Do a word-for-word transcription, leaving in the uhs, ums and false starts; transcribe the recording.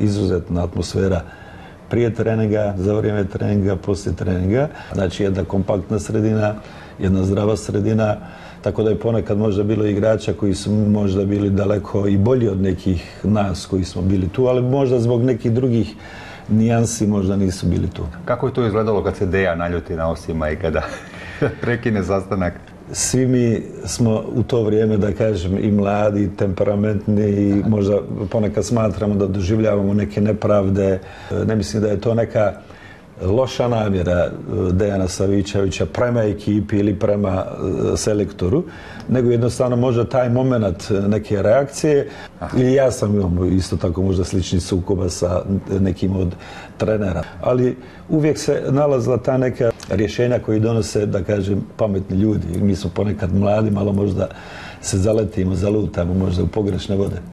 izuzetna atmosfera prije treninga, za vrijeme treninga, poslije treninga. Znači jedna kompaktna sredina, jedna zdrava sredina, tako da je ponekad možda bilo igrača koji su možda bili daleko i bolji od nekih nas koji smo bili tu, ali možda zbog nekih drugih nijansi možda nisu bili tu. Kako je to izgledalo kad se Deja naljuti na Osima i kada prekine sastanak? Svi mi smo u to vrijeme, da kažem, i mladi, i temperamentni i možda ponekad smatramo da doživljavamo neke nepravde. Ne mislim da je to neka loša namjera Dejana Savićevića prema ekipi ili prema selektoru, nego jednostavno možda taj moment neke reakcije. I ja sam imao isto tako možda slični sukoba sa nekim od trenera. Ali uvijek se nalazila ta neka rješenja koji donose, da kažem, pametni ljudi. Mi smo ponekad mladi, malo možda se zaletimo, zalutamo možda u pogrešne vode.